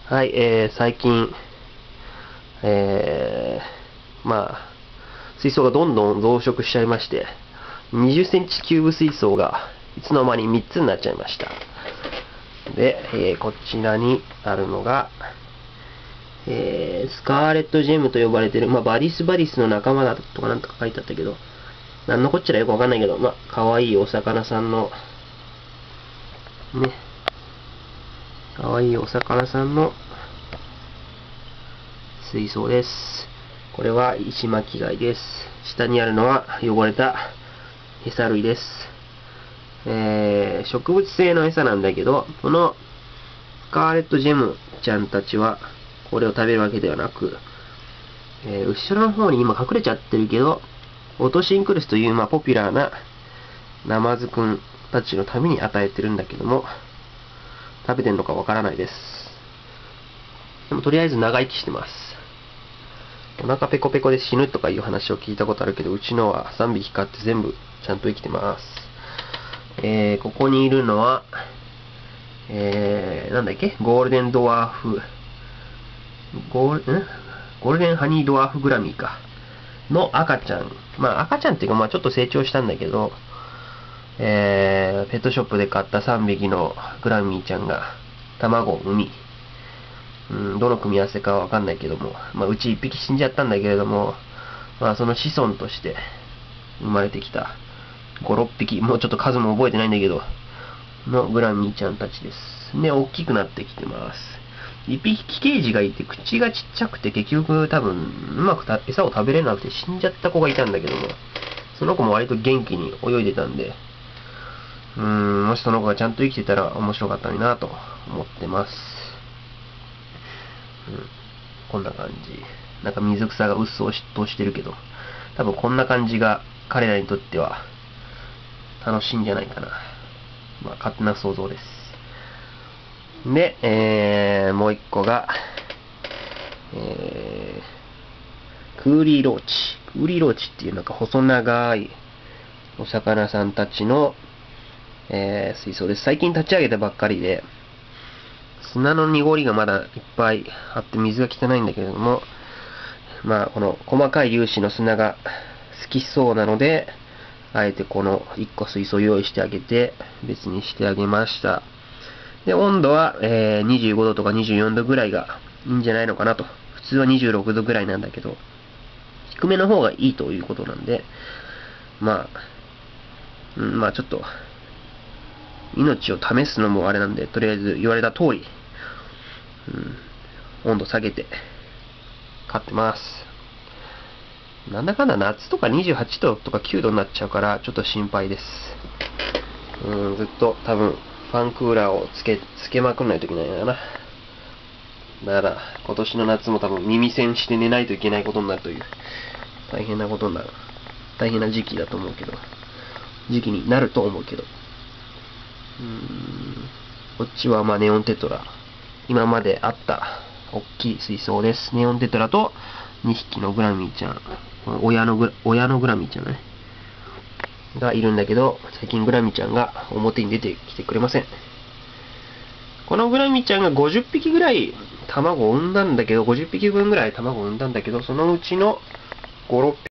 はい、最近、水槽がどんどん増殖しちゃいまして、20センチキューブ水槽がいつの間に3つになっちゃいました。で、こちらにあるのが、スカーレットジェムと呼ばれてる、バディスバディスの仲間だとかなんとか書いてあったけど、なんのこっちゃらよくわかんないけど、かわいいお魚さんの、ね、かわいいお魚さんの水槽です。これは石巻貝です。下にあるのは汚れた餌類です。植物性の餌なんだけど、このスカーレットジェムちゃんたちはこれを食べるわけではなく、後ろの方に今隠れちゃってるけど、オトシンクルスという、ポピュラーなナマズくんたちのために与えてるんだけども、食べてんのかわからないです。でもとりあえず長生きしてます。お腹ペコペコで死ぬとかいう話を聞いたことあるけど、うちのは3匹飼って全部ちゃんと生きてます。ここにいるのは、なんだっけ、ゴールデンハニードワーフグラミーか。の赤ちゃん。赤ちゃんっていうか、ちょっと成長したんだけど、ペットショップで買った3匹のグラミーちゃんが卵を産み、どの組み合わせかわかんないけども、うち1匹死んじゃったんだけれども、その子孫として生まれてきた5、6匹、もうちょっと数も覚えてないんだけど、のグラミーちゃんたちです。で、大きくなってきてます。1匹キケージがいて、口がちっちゃくて結局多分、うまく餌を食べれなくて死んじゃった子がいたんだけども、その子も割と元気に泳いでたんで、もしその子がちゃんと生きてたら面白かったのになと思ってます。こんな感じ。なんか水草がうっそう嫉妬してるけど、多分こんな感じが彼らにとっては楽しいんじゃないかな。勝手な想像です。で、もう一個が、クーリーローチ。クーリーローチっていうなんか細長いお魚さんたちの、水槽です。最近立ち上げたばっかりで、砂の濁りがまだいっぱいあって水が汚いんだけれども、この細かい粒子の砂が好きそうなので、あえてこの1個水槽を用意してあげて、別にしてあげました。で、温度は、25度とか24度ぐらいがいいんじゃないのかなと。普通は26度ぐらいなんだけど、低めの方がいいということなんで、ちょっと、命を試すのもあれなんで、とりあえず言われた通り、温度下げて、飼ってます。なんだかんだ夏とか28度とか9度になっちゃうから、ちょっと心配です。ずっと多分、ファンクーラーをつけまくんないといけないのかな。だから、今年の夏も多分耳栓して寝ないといけないことになるという、大変なことになる。大変な時期だと思うけど、時期になると思うけど。こっちはネオンテトラ。今まであった大きい水槽です。ネオンテトラと2匹のグラミーちゃん。親のグラミーちゃんね。がいるんだけど、最近グラミーちゃんが表に出てきてくれません。このグラミーちゃんが50匹ぐらい卵を産んだんだけど、50匹分ぐらい卵を産んだんだけど、そのうちの5、6匹